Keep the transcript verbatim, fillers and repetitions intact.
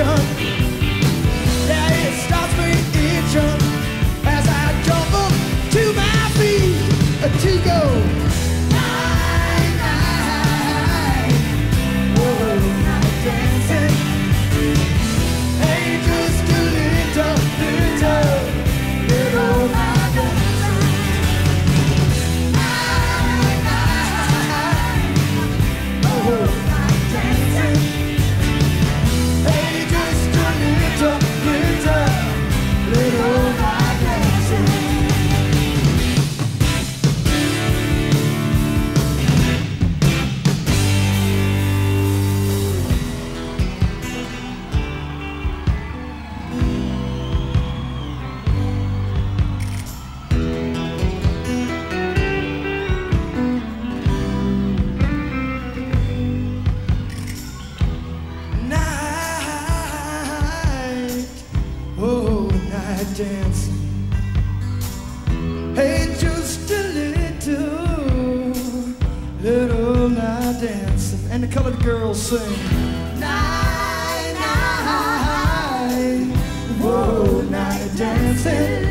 itching. Yeah, it starts me itching as I jump up to my feet to go. Night, night, whoa, night dancing. Hey, just a little, little, little night dancing. Night, night, oh, night dancing. Hey, just a little, little, little night dancing. Night, oh, night dancing. Hey, just a little, little night dancing. And the colored girls sing. Night, night, whoa, night dancing.